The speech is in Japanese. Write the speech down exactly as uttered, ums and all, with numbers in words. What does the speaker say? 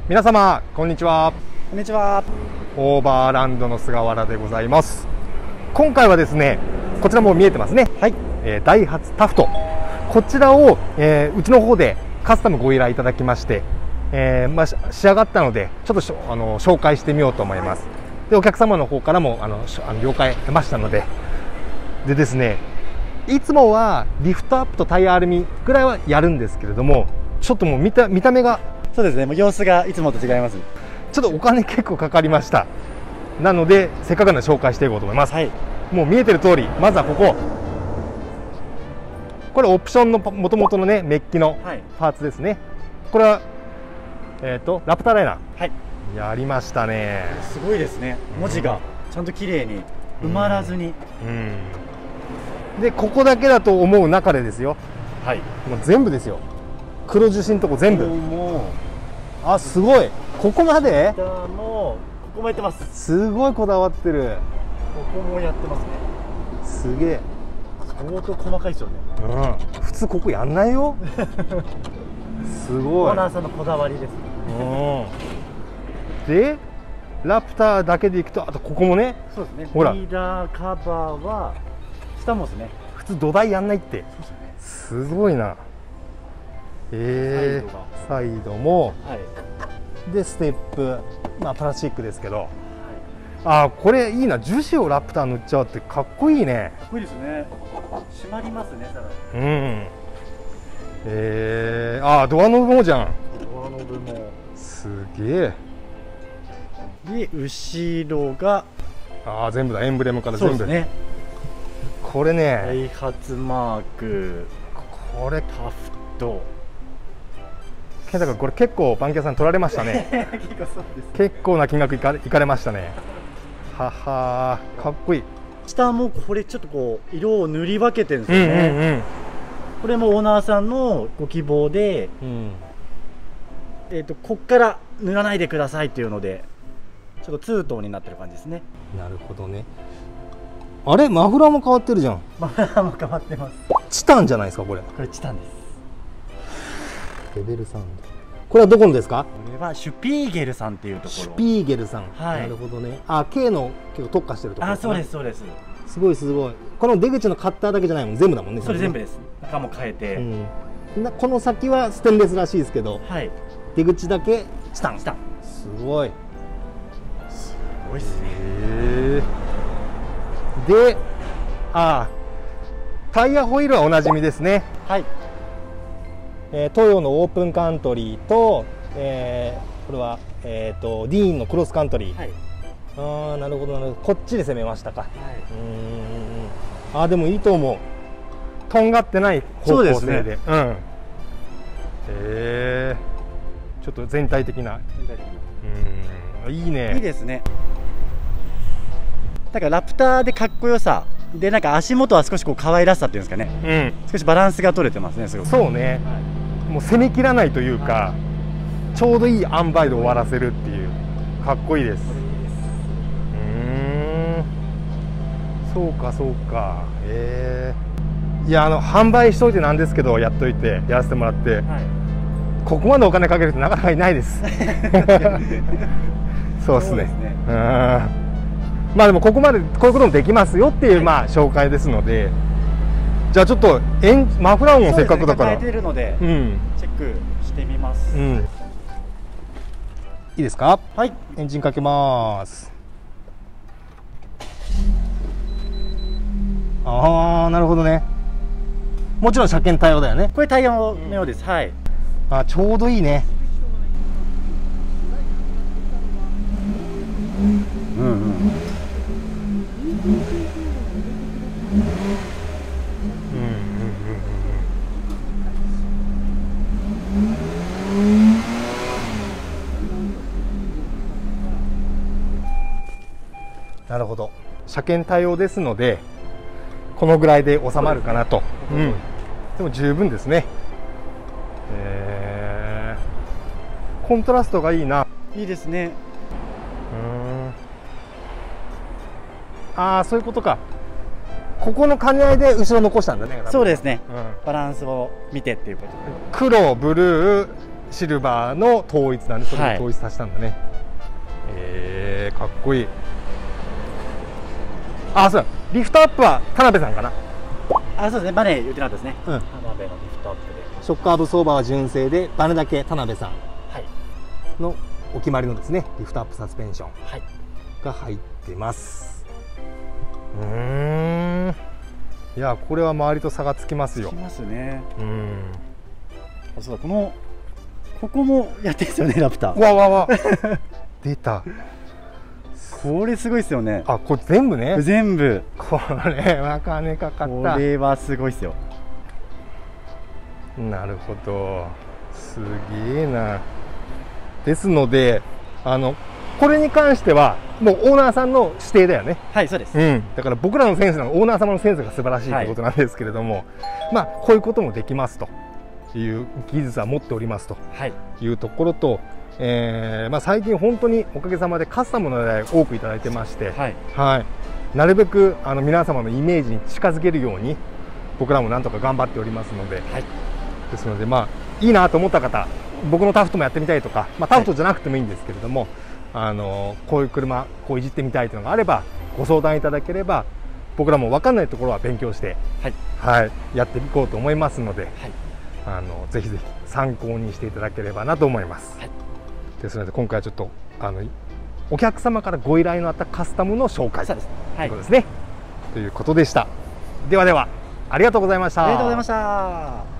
皆様こんにちは。 こんにちは。 オーバーランドの菅原でございます。今回はですね、こちらも見えてますね。はい、えー、ダイハツタフト、こちらを、えー、うちの方でカスタムご依頼いただきまして、えーまあ、仕上がったのでちょっとしょあの紹介してみようと思います。はい、でお客様の方からもあのあの了解得ましたので、でですね、いつもはリフトアップとタイヤアルミぐらいはやるんですけれども、ちょっともう見た見た目がそうですね、もう様子がいつもと違います。 ちょっとお金結構かかりました。なのでせっかくなので紹介していこうと思います。はい、もう見えてる通り、まずはここ、これオプションのもともとのねメッキのパーツですね。はい、これはえっ、ー、とラプターライナー、はい、やりましたね。 すごいですね。文字がちゃんと綺麗に埋まらずに、 うんうん、でここだけだと思う中でですよ。はい、もう全部ですよ。黒樹脂のとこ全部。もうあ、すごい。ここまでもうここもやってます。 すごいこだわってる。 ここもやってますね。 すげえ、 相当細かいですよね。 うん、普通ここやんないよ。すごい。 オーナーさんのこだわりですね。 うん、でラプターだけでいくと、あとここもね。 そうですね、 ほらリーダーカバーは下もですね。 普通土台やんないって。そうですね、すごいな。えー、サイドも、はい、でステップ、まあプラスチックですけど、はい、あーこれいいな。樹脂をラプター塗っちゃうってかっこいいね。 かっこいいですね。締まりますね、さらに。うん。 えー、あードアノブもじゃん。 ドアノブもすげえ。 で後ろがああ全部だ、エンブレムから全部。そうですね。これね、 ダイハツマーク、 これタフト。 健太君、これ結構バンキャさん取られましたね。結構そうです。結構な金額いかれ、いかれましたね。ははー、かっこいい。 下もこれちょっとこう色を塗り分けてるんですよね。うんうんうん、これもオーナーさんのご希望で、うん、えっとこっから塗らないでくださいっていうので、ちょっとツートンになってる感じですね。なるほどね。 あれ、マフラーも変わってるじゃん。 マフラーも変わってます。 チタンじゃないですか、これ。 これチタンです。 レベルさん。これはどこのですか？ これはシュピーゲルさんっていうところ。 シュピーゲルさん。はい。なるほどね。あ、K の結構特化してるところ。 あ、そうですそうです。 すごいすごい。この出口のカッターだけじゃないもん、全部だもんね。 それ全部です。中も変えて。 うん、なこの先はステンレスらしいですけど、はい、出口だけチタン。チタン。すごい。 すごいですね。 へー。で、あ、タイヤホイールはおなじみですね。はい。えー、トヨのオープンカントリーと、えー、これは、えー、とディーンのクロスカントリー。はい、ああ、なるほどなるほど。こっちで攻めましたか。はい、うん、あ、でもいいと思う。とんがってない方向性で。そうですね。うん。へえー、ちょっと全体的な。全体的な。うん、いいね。 いいですね。だからラプターでかっこよさで、なんか足元は少しこう可愛らしさっていうんですかね。うん。少しバランスが取れてますね。すごく。そうね。はい、 もう攻めきらないというか、はい、ちょうどいい塩梅で終わらせるっていう、かっこいいです。うん、そうかそうか。ええー、いや、あの販売しといてなんですけど、やっといてやらせてもらって、はい、ここまでお金かける人なかなかいないです。そうですね。うん、まあでもここまでこういうこともできますよっていう、はい、まあ紹介ですので。じゃあちょっとエンマフラー音せっかくだから、 変えてるので、うん、チェックしてみます。うん、いいですか？はい、エンジンかけます。ああ、なるほどね。もちろん車検対応だよね。 これ対応のようです。はい。 あ、ちょうどいいね。うんうん。なるほど。車検対応ですのでこのぐらいで収まるかなと。うん、でも十分ですね。えー、コントラストがいいな。 いいですね。 うん、ああ、そういうことか。ここの兼ね合いで後ろ残したんだね。 そうですね、うん、バランスを見てっていうことで。 黒、ブルー、 シルバーの統一なんで、それで統一させたんだね。はい、えー、かっこいい。あ、そうだ、リフトアップは田辺さんかな。 あ、そうですね、バネ言ってなかったですね。うん、田辺のリフトアップで。 ショックアブソーバーは純正で、バネだけ田辺さんのお決まりのですね、リフトアップサスペンションが入ってます。はい、うーん、いや、これは周りと差がつきますよ。 つきますね。うん。あ、そうだ、このここもやってるんですよね、ラプター。 わわわ。出た。 これすごいですよね。 あ、これ全部ね。 全部。 これは金かかった。 これはすごいですよ。 なるほど。すげえな。ですので、あのこれに関してはもうオーナーさんの指定だよね。 はい、そうです。 うん。だから僕らのセンスのオーナー様のセンスが素晴らしいということなんですけれども、はい、まあこういうこともできますという技術は持っておりますというところと。はい、えーまあ、最近本当におかげさまでカスタムの依頼多くいただいてまして、はいはい、なるべくあの皆様のイメージに近づけるように僕らもなんとか頑張っておりますので、はい、ですので、まあ、いいなと思った方、僕のタフトもやってみたいとか、まあ、タフトじゃなくてもいいんですけれども、はい、あのこういう車こういじってみたいというのがあればご相談いただければ、僕らも分かんないところは勉強して、はいはい、やっていこうと思いますので、はい、あのぜひぜひ参考にしていただければなと思います。はい、ですので今回はちょっとあのお客様からご依頼のあったカスタムの紹介ということですね。ということでした。ではでは、ありがとうございました。 ありがとうございました。